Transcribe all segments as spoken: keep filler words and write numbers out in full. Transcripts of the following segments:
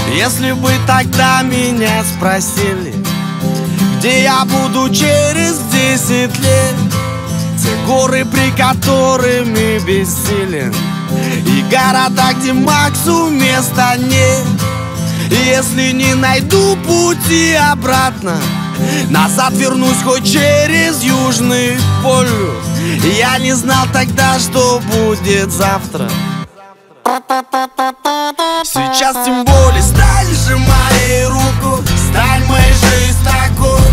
Если бы тогда меня спросили, где я буду через десять лет, те горы, при которыми бессилен, и города, где Максу места нет. И если не найду пути обратно, назад вернусь хоть через Южный полюс. Я не знал тогда, что будет завтра. Сейчас тем более стань же моей руку, стань моей жизнь такой.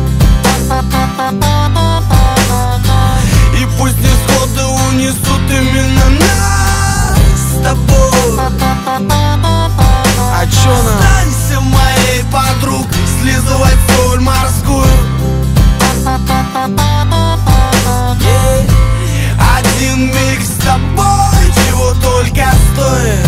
И пусть несходы унесут именно нас с тобой. А чё нам? Останься моей подругой, слизывать соль морскую. Yeah. Один миг с тобой чего только стоит.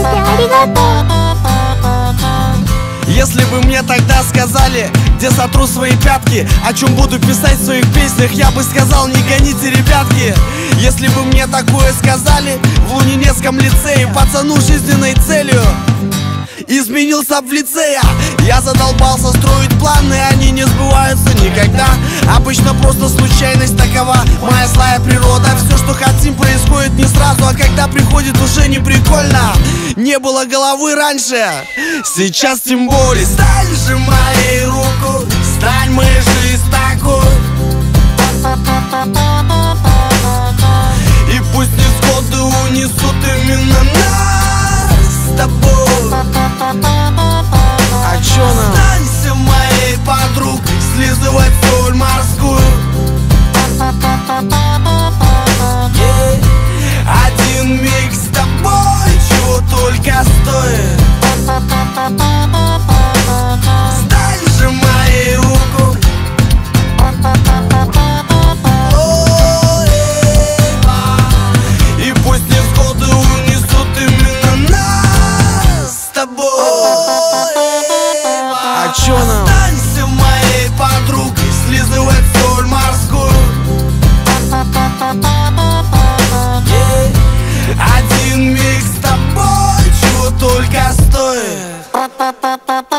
Если бы мне тогда сказали, где сотру свои пятки, о чем буду писать в своих песнях, я бы сказал: не гоните, ребятки. Если бы мне такое сказали в Лунинецком лицее, пацану жизненной целью изменился в лице я. Я задолбался строить планы, они не сбываются никогда. Обычно просто случайность такова, моя злая природа. Все, что хотим, происходит не сразу, а когда приходит, уже не прикольно. Не было головы раньше, сейчас тем более. Стань же моей руку, стань моей жизнь такой. И пусть несходы унесут именно нас с тобой. А чё нам? Останься моей подругой, слизывать соль морскую. Yeah. Один миг с тобой чего только стоит. Стань же моей руку. И пусть несходы унесут именно нас с тобой. А чё нам? Останься моей подругой, слизывать соль морскую. Yeah. Один миг с тобой чего только стоит.